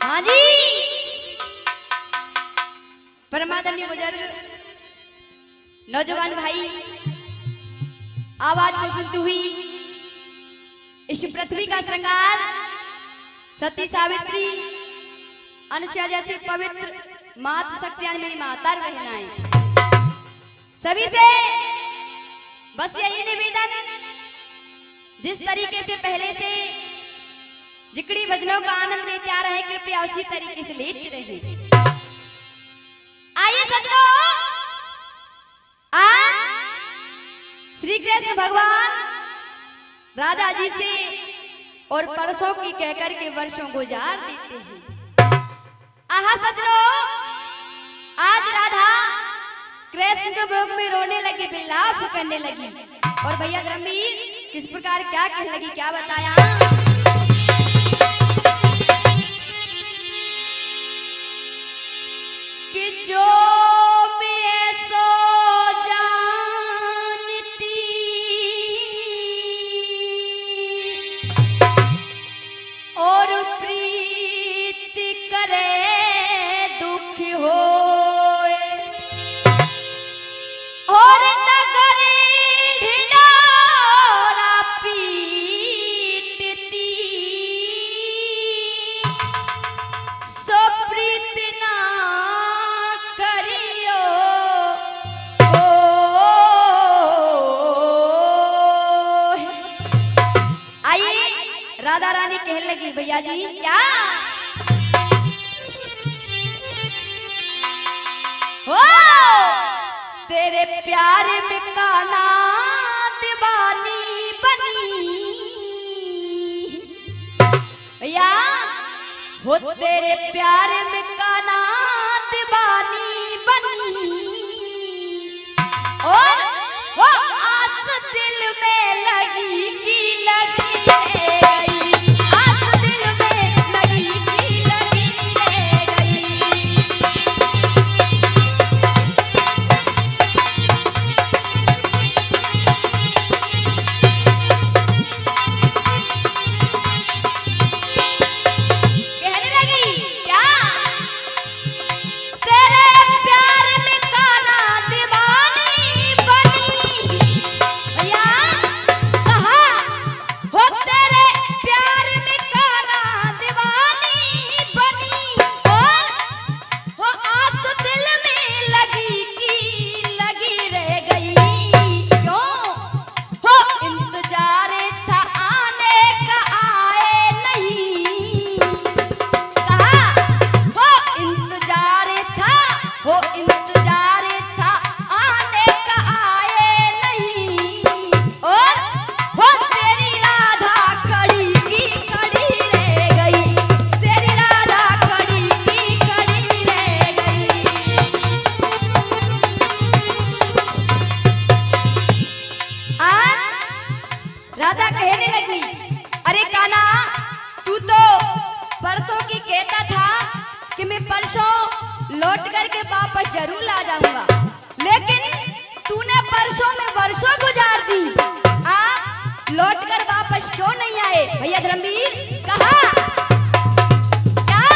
हाँ जी, परमादरणीय बुजुर्ग नौजवान भाई, आवाज को सुनती हुई इस पृथ्वी का श्रृंगार सती सावित्री अनुसुईया जैसी पवित्र मातृ शक्तियां मेरी माता बहनाएं, सभी से बस यही निवेदन, जिस तरीके से पहले से जिकड़ी भजनों का आनंद लेते आ रहे हैं, कृपया उसी तरीके से लेते रहिए। आइए सजनों, आज श्री कृष्ण भगवान राधा जी से और परसों की कहकर के वर्षों गुजार देते हैं। आहा सजनों, आज राधा कृष्ण के भोग में रोने लगी, बिलाप करने लगी, और भैया धर्मवीर किस प्रकार क्या कहने लगी, क्या बताया। कि जो मैं सो जानती और प्रीत करे दुख होए, और नगर ढिंढोरा पीटती, सो प्रीत ना करियो आइए राधा रानी कहने लगी, भैया जी क्या हो, तेरे प्यार में काना दीवानी बनी, भैया हो तेरे प्यार में काना दीवानी बनी, और वो आस दिल में लगी की लगी रह गई, आस दिल में लगी की लगी रह गई। कहने लगी क्या, तेरे प्यार में काना दीवानी बनी, भैया कहा हो तेरे प्यार में काना दीवानी बनी, और वो आस दिल में लगी की लगी रह गई, क्यों हो इंतजार था आने का आए नहीं, कहा हो इंतजार था, हो इंतजार था आने का आए नहीं, और हो तेरी राधा कड़ी की कड़ी रह गई, तेरी राधा कड़ी की कड़ी रह गई। आज राधा कहने लगी, अरे कान्हा तू तो परसों की कहता था कि मैं परसों लौट करके वापस जरूर आ जाऊंगा, लेकिन तूने परसों में वर्षों गुजार दी, आप लौट कर वापस क्यों नहीं आए। भैया धर्मवीर कहा क्या,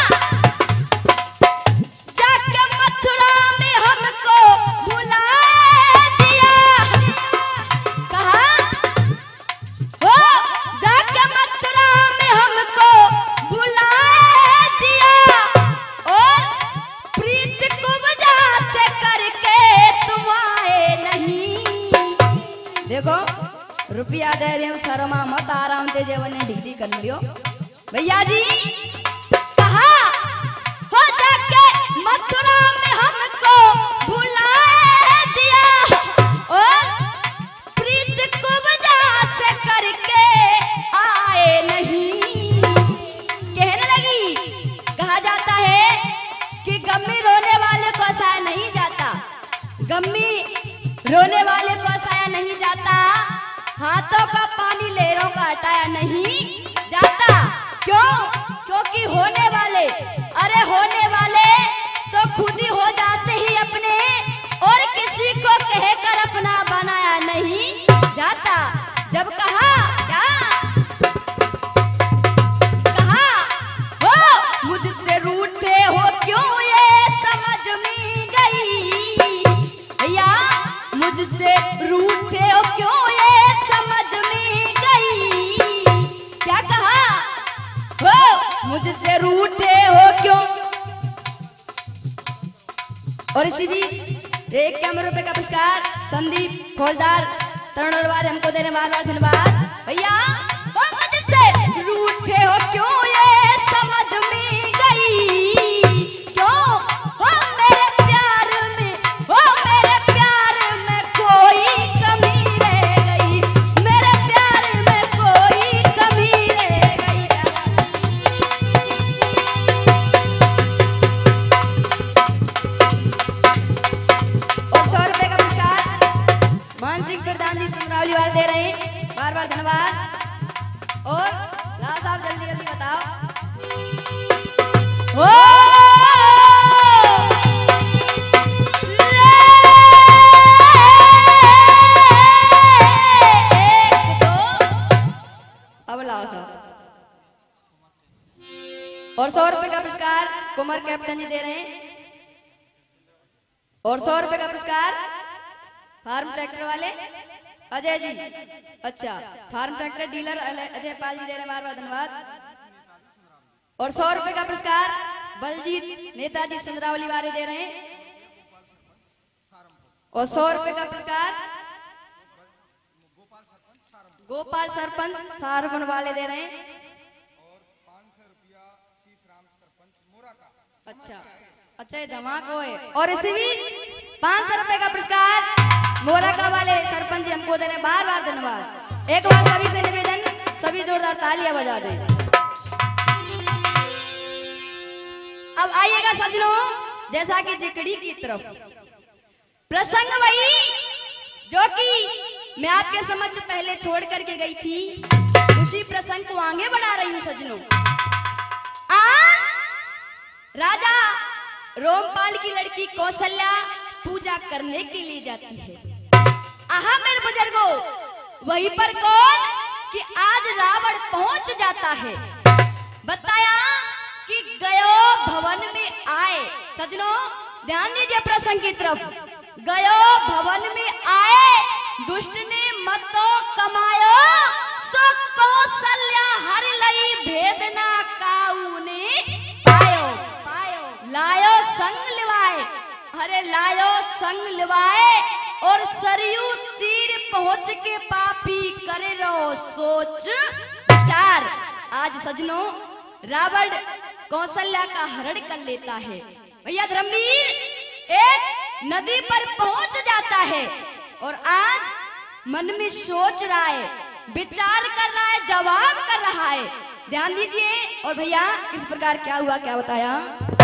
जाके मथुरा में हमको भुला दिया, कहा हो जाके मथुरा में हमको भुला दिया, और प्रीत को वजह से करके तुम आए नहीं। देखो रुपया दे रहे शर्मा मत, आराम दे जेवन ढीली कर लियो। भैया जी कहा हो जाके मथुरा में हमको भुला दिया, और प्रीत को वजह से करके आए नहीं। कहने लगी, कहा जाता है कि गम्मी रोने वाले को हंसाया नहीं जाता, गम्मी रोने वाले को हंसाया नहीं जाता, हाथों का पानी लहरों का हटाया नहीं जाता, क्यों, क्योंकि होने वाले, अरे होने वाले तो खुद ही हो जाते ही अपने, और किसी को कहकर अपना बनाया नहीं जाता। जब कहा क्या, कहा हो मुझसे मुझसे रूठे हो क्यों। और इसी बीच 51 रुपए का पुरस्कार संदीप फौजदार तरुण अग्रवाल हमको देने बार धन्यवाद भैया। वो मुझसे रूठे हो क्यों ये समझ में गई, क्यों हो मेरे प्यार में, हो मेरे प्यार में कोई कमी रह गई, मेरे प्यार में कोई कमी रह गई। और 100 रुपए का पुरस्कार मानसिक प्रधान जी सुंदरावली वाले दे रहे हैं, बार बार धन्यवाद। और लाल साहब जल्दी जल्दी बताओ। ओ एक दो अब लाओ साहब। और 100 रुपए का पुरस्कार कुमार कैप्टन जी दे रहे हैं। और 100 रुपए का पुरस्कार फार्म ट्रैक्टर वाले अजय जी, अच्छा farm tractor dealer Ajay Pal ji दे रहे हैं, बार बार धन्यवाद। और 100 रुपए का पुरस्कार बलजीत नेताजी सुंदरावली वाले दे रहे हैं। और 100 रुपए का पुरस्कार गोपाल सरपंच सारवन वाले दे रहे हैं। अच्छा अच्छा ये धमाका है। और इसी बीच 500 रुपए का पुरस्कार मोरका वाले सरपंच जी हमको देने, बार बार धन्यवाद। एक बार सभी से निवेदन, सभी जोरदार तालियां बजा दें। अब आइएगा सजनों, जैसा कि जिकड़ी की तरफ प्रसंग वही जो कि मैं आपके समक्ष पहले छोड़ करके गई थी, उसी प्रसंग को आगे बढ़ा रही हूं सजनों। राजा रोमपाल की लड़की कौशल्या पूजा करने के लिए जाती है। आहा मेरे बुजुर्गों, वहीं पर कौन कि आज रावण पहुंच जाता है। बताया कि गयो भवन में आए, सजनों ध्यान दीजिए प्रसंग की तरफ। गयो भवन में आए, दुष्ट ने मतो कमायो, सो कौशल्या हर लई भेदना काऊ ने पायो, लायो संग लिवाए, अरे लायो संग लिवाए। और सरयू तीर पहुंच के पापी करे रो सोच विचार। आज सजनों रावण कौशल्या का हरण कर लेता है। भैया धर्मवीर एक नदी पर पहुंच जाता है और आज मन में सोच रहा है, विचार कर रहा है, जवाब कर रहा है। ध्यान दीजिए। और भैया इस प्रकार क्या हुआ, क्या बताया।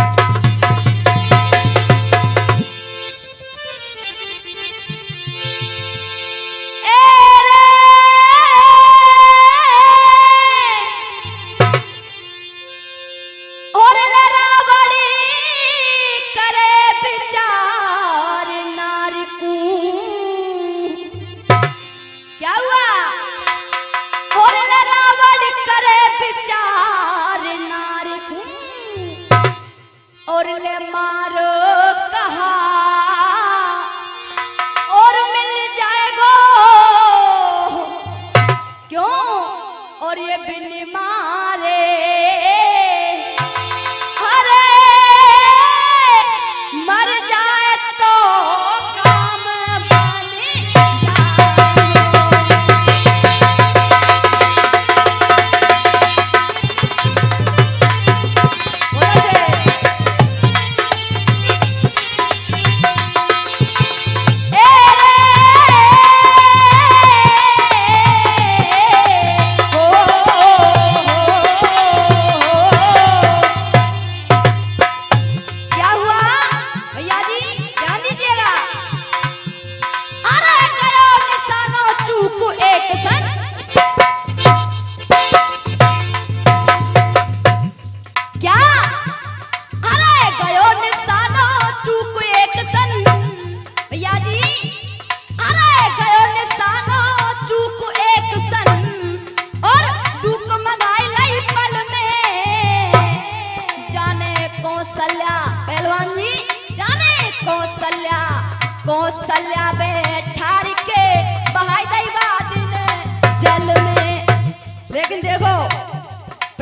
कौशल्या बैठार के बहाई दई बाद जल में। लेकिन देखो प्रसंग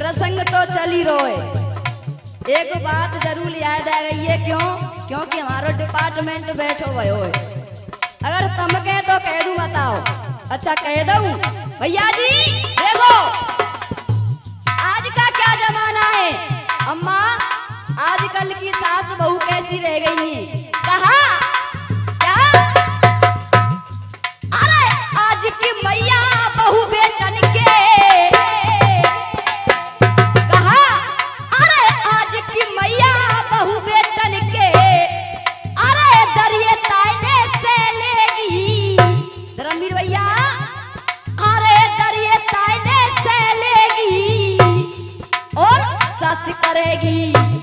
तो चली रोए। एक बात जरूर याद आ गई है, क्यों? क्योंकि हमारा डिपार्टमेंट बैठो भयो है। अगर तुम कह तो कह दूं, बताओ? अच्छा कह दूं भैया जी। देखो आज का क्या जमाना है अम्मा, आजकल की सास बहू कैसी रह गई है? कहा क्या? अरे आज की मैया बहू बेटन के, कहा अरे आज की मैया बहू बेटन के, अरे दरिये ताइने से लेगी धर्मवीर भैया, अरे दरिये ताइने से लेगी और सास करेगी,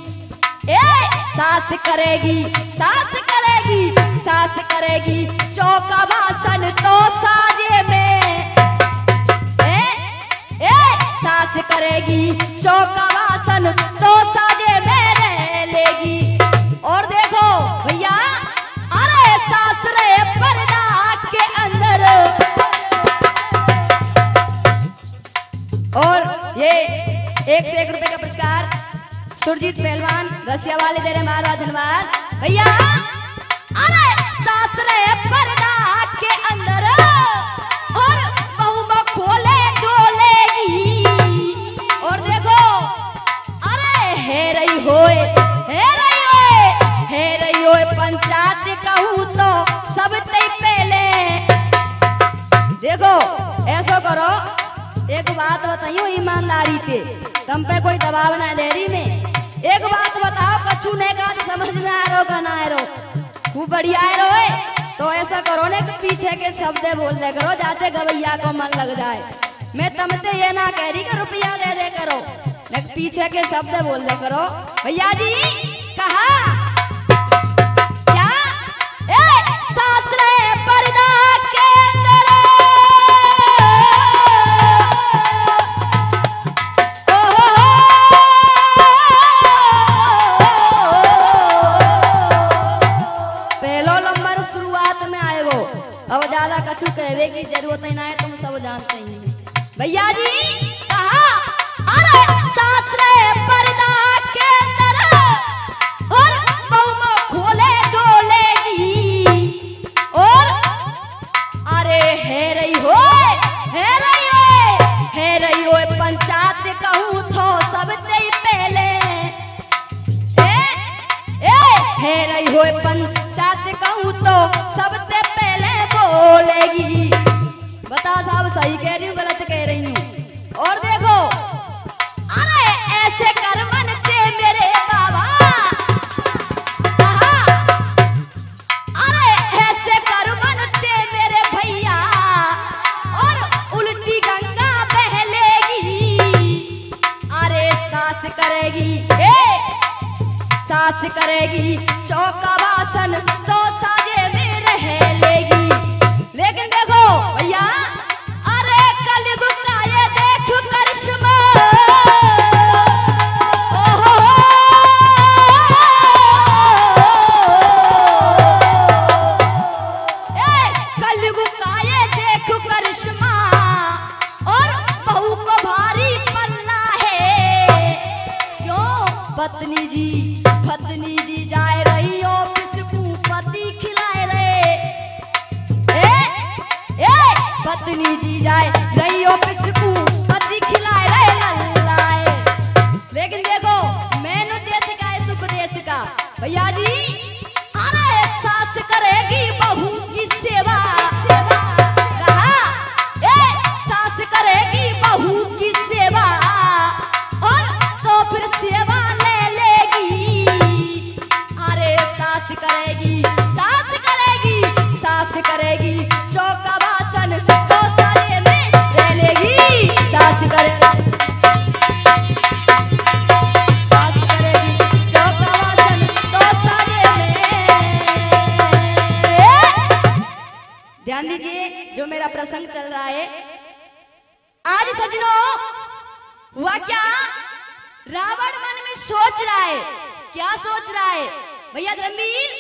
सास करेगी, सास करेगी, सास करेगी चौका भाषण तो साजे में, सास करेगी चौका भाषण तो साजे में रह लेगी। और देखो भैया, अरे सास रे पर्दा के अंदर, और ये 1 से 1 रुपए का पुरस्कार सुरजीत पहलवान रसिया वाले दे रहे, मारा धन्यवाद भैया। अरे सास रे पर्दा के अंदर और बहू में खोले डोलेगी, और देखो अरे हे रही होए, हे रही होए, हे रही होए पंचायत कहूँ तो सब ते पहले। देखो ऐसा करो, एक बात बताइयो ईमानदारी के, तुम पे कोई दबाव ना दे रही में। एक बात बताओ, कछु ने का समझ में आ रहा का ना आ रहा? खूब बढ़िया आ रहा है तो ऐसा करो ने कि पीछे के शब्द बोल दे करो, जाते गवैया को मन लग जाए। मैं तुमसे ये ना कह रही कि रुपया दे दे करो, लेकिन पीछे के शब्द बोल दे करो। भैया जी कहा क्या? सास रे पर्दा के अंदर, अब ज्यादा कछु कहवे की जरूरत ही ना है, तुम सब जानते ही हैं। भैया जी कहा अरे सास रे पर्दा के अंदर और बहू में खोले डोलेगी, और अरे हे रही होए, हे रही होए, हे रही होए पंचायत कहूँ तो सब ते पहले, हे रही होए पंचायत कहूँ तो सब ते पहले बोलेगी। बता साहब सही कह रही हूँ गलत कह रही हूँ? और देखो अरे ऐसे कर मन ते मेरे बाबा, कहा अरे ऐसे कर मन ते मेरे भैया और उल्टी गंगा बहलेगी, अरे सास करेगी, सास करेगी चौका भाषण तो साजे में रह लेगी। लेकिन देखो भैया, अरे कलयुग का ये देख करिश्मा, ओहो कलयुग का ये देख करिश्मा, और बहू को भारी पल्ला है। क्यों? पत्नी जी जाए रही ऑफिस को पति खिलाए रहे, पत्नी जी जाए रही ऑफिस को पति खिलाए रहे लल्लाए। लेकिन देखो मैंने देश का है सुख देश का भैया जी, अरे सास करेगी बहू की सेवा, कहा सास करेगी बहू की सेवा, और तो फिर सेवा ले लेगी, अरे सास करेगी, सास करेगी, सास करेगी चौका भाषण तो सारे में रह लेगी, सास करेगी, सास करेगी चौका भाषण तो सारे में। ध्यान दीजिए जो मेरा प्रसंग चल रहा है आज सजनों, हुआ क्या? रावण मन में सोच रहा है, क्या सोच रहा है भैया धर्मवीर?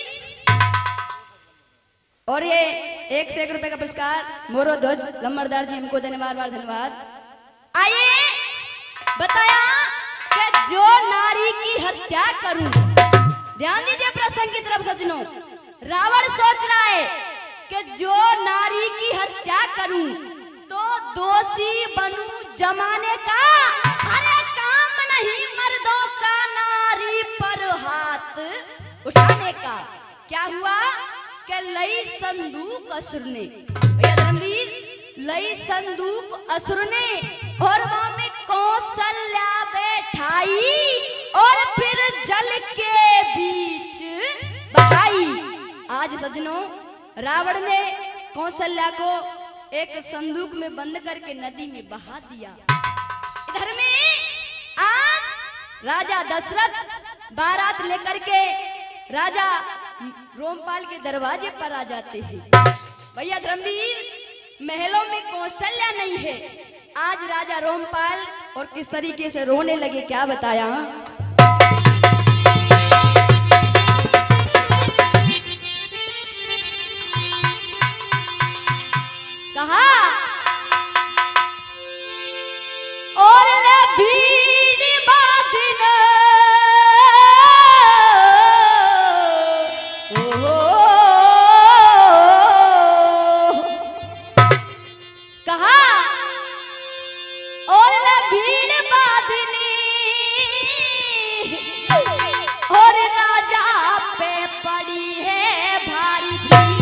और ये 1 से 1 रुपए का पुरस्कार मोरो ध्वज लम्बरदार जी, हमको देने बार बार धन्यवाद। आइए बताया जो नारी की हत्या करूं। ध्यान दीजिए प्रसंग की तरफ सज्जनों। रावण सोच रहा है कि जो नारी की हत्या करूं तो दोषी बनूं जमाने का। अरे काम नहीं मर्दों का नारी पर हाथ उठाने का। क्या हुआ कि लई संदूक असुर ने, भैया धर्मवीर, लई संदूक असुर ने और वहां में कौशल्या बैठाई और फिर जल के बीच बहाई। आज सज्जनों रावण ने कौशल्या को एक संदूक में बंद करके नदी में बहा दिया। इधर में आज राजा दशरथ बारात लेकर के राजा रोमपाल के दरवाजे पर आ जाते हैं। भैया धर्मवीर, महलों में कौशल्या नहीं है। आज राजा रोमपाल और किस तरीके से रोने लगे क्या बताया। कहा और ले भीड़ बादिन कहा और ले भीड़ बादिनी और राजा पे पड़ी है भारी भीड़।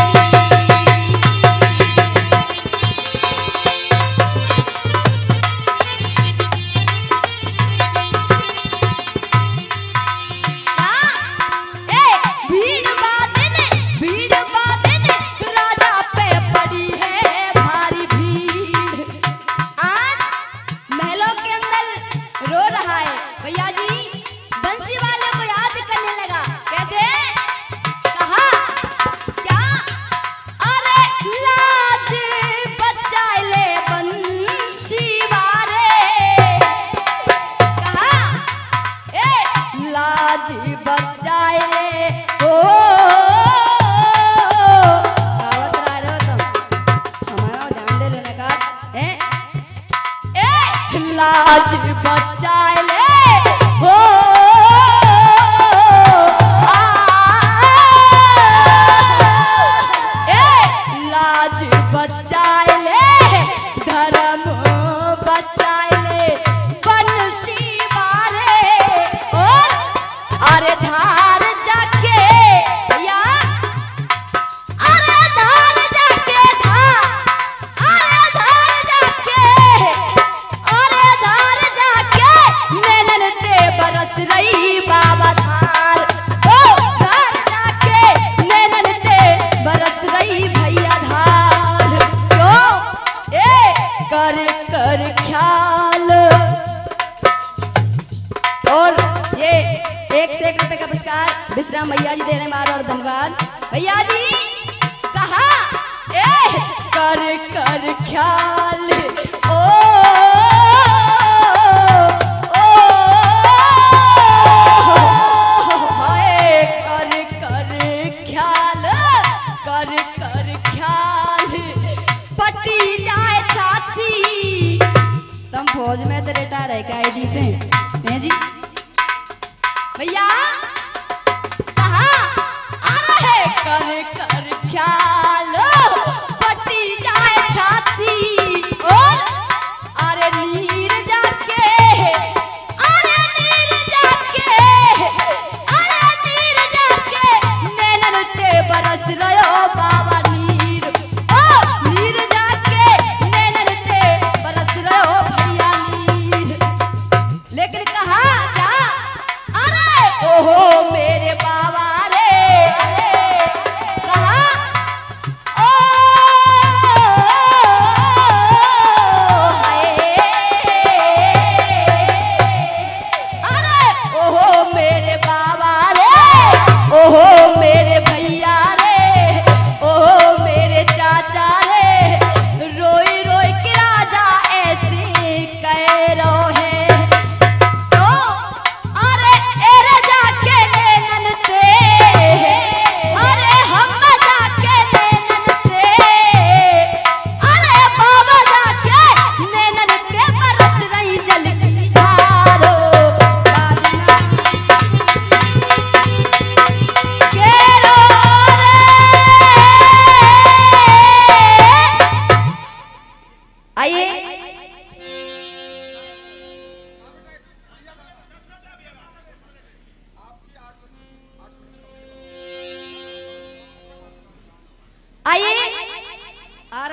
लाज बचाए ले हो लाज बचाए ले धर्म बचाए ले बंशी मारे और अरे धार जाके या अरे धार जाके अरे धार जाके नैनन ते बरस रही बाबा धार। ओ धार जाके नैनन ते बरस रही भैया धार। क्यों कर कर ख्याल। और ये 1 से 1 रुपए का पुरस्कार विश्राम भैया जी दे रहे मार और धन्यवाद भैया जी। कहा कर कर ख्याल फौज में तो रिटायर है क्या आईडी से हैं जी भैया। कहा आ रहे कर कर ख्याल पटी जाए छाती और अरे नीर जाके अरे नीर जाके अरे नीर जाके नैनन ते बरस रहो बाबा नीर। ओ नीर जाके नैनन ते बरस रहो भैया नीर। लेकिन कहा क्या अरे ओहो मेरे बाबा रे। कहा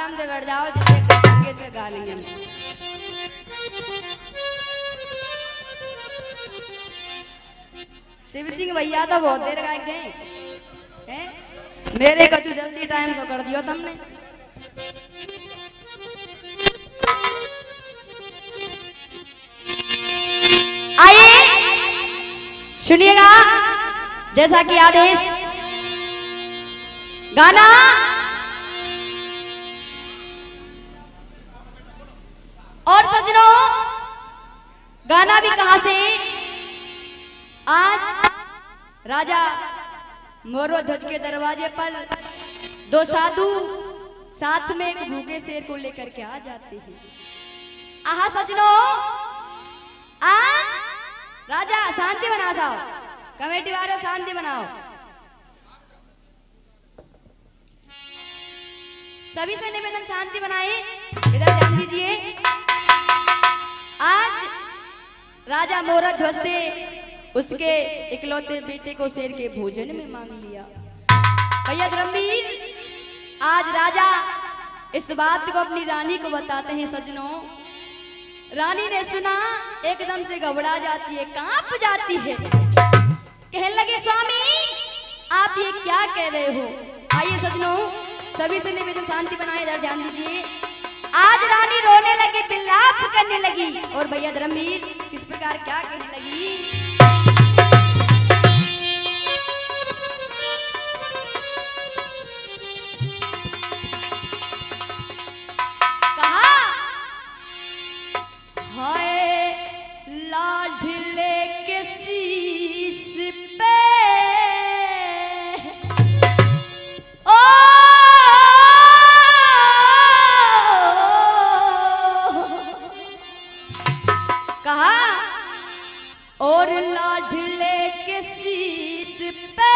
आराम से बैठ जाओ, जितने कटेंगे तो गा लेंगे। शिव सिंह भैया तो बहुत देर गायक गए हैं, मेरे कचू जल्दी टाइम तो कर दियो तुमने। आइए सुनिएगा, जैसा कि आदेश गाना और सजनों, गाना भी कहां से? आज राजा मोरो ध्वज के दरवाजे पर दो साधु साथ में एक भूखे शेर को लेकर के आ जाते हैं। आहा सजनों, आज राजा शांति बना साओ, कमेटी वालों शांति बनाओ। सभी से निवेदन शांति बनाए, इधर ध्यान दीजिए। आज राजा मोरत ध्वज से उसके इकलौते बेटे को शेर के भोजन में मांग लिया। भैया धर्मवीर, आज राजा इस बात को अपनी रानी को बताते हैं। सजनों, रानी ने सुना, एकदम से घबरा जाती है, कांप जाती है, कहने लगे स्वामी आप ये क्या कह रहे हो। आइए सजनों, सभी से निवेदन शांति बनाए, इधर ध्यान दीजिए। आज रानी रोने लगी, विलाप करने लगी, और भैया धर्मवीर किस प्रकार क्या कहने लगी। और लाडले के शीश पे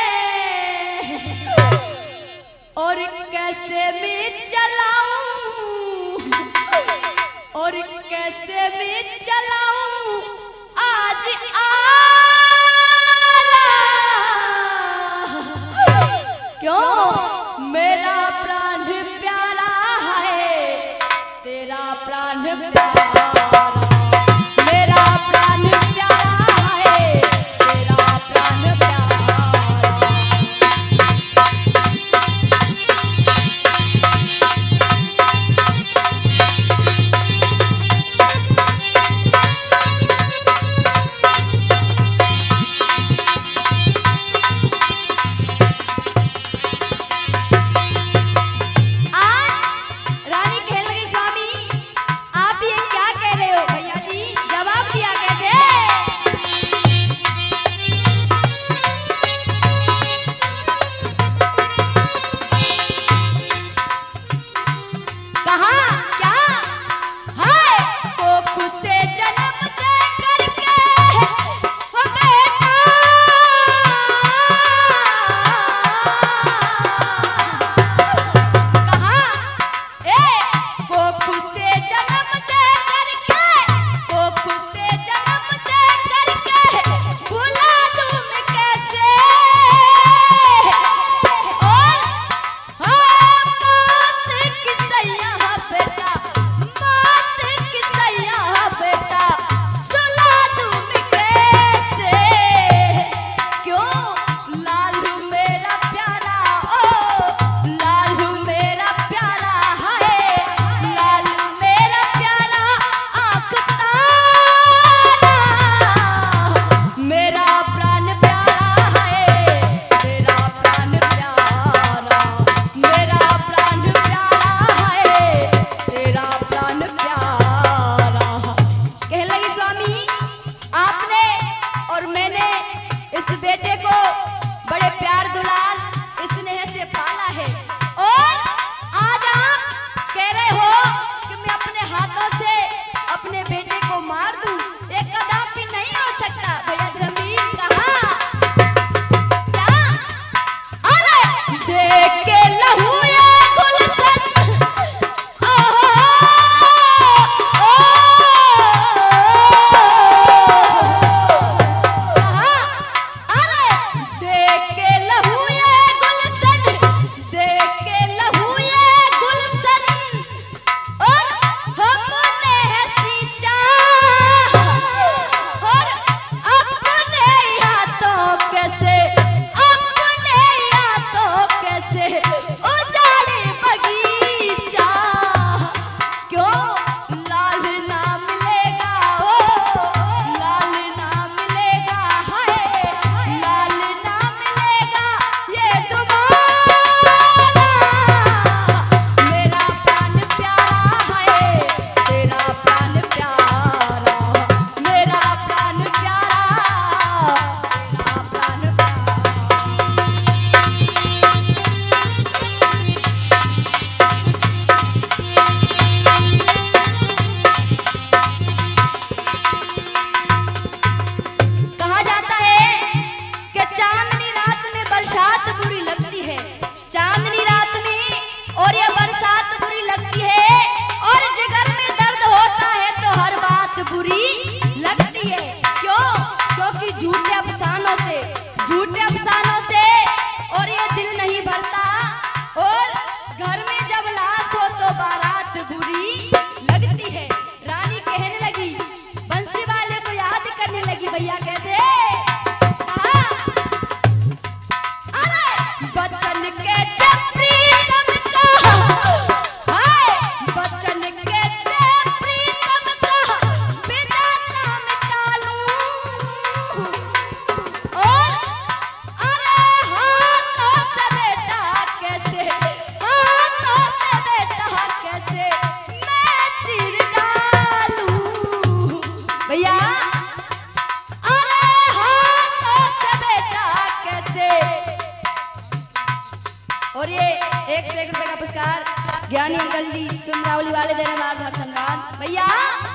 और कैसे मैं चलाऊं, और कैसे मैं चलाऊं आज क्यों मेरा प्राण प्यारा है, तेरा प्राण प्यारा, मेरा प्राण प्यारा है, तेरा प्राण प्यारा। 101 रुपए का पुरस्कार ज्ञानी अंकल जी सुमरावली वाले दे रहे हैं, बहुत धन्यवाद भैया।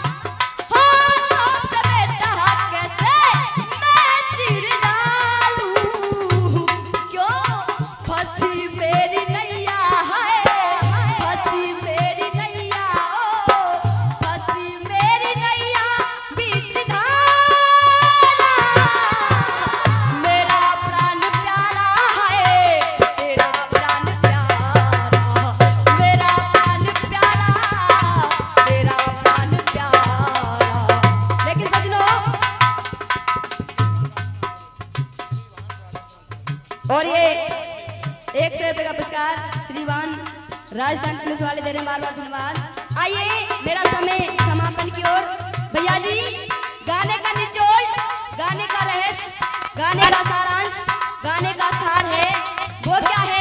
और ये 100 रुपए का पुरस्कार श्रीमान राजस्थान पुलिस वाले दे रहे हैं, बार बार धन्यवाद। आइए मेरा समय समापन की ओर। भैया जी गाने का निचोड़, गाने का रहस्य, गाने का सारांश, गाने का सार है वो क्या है?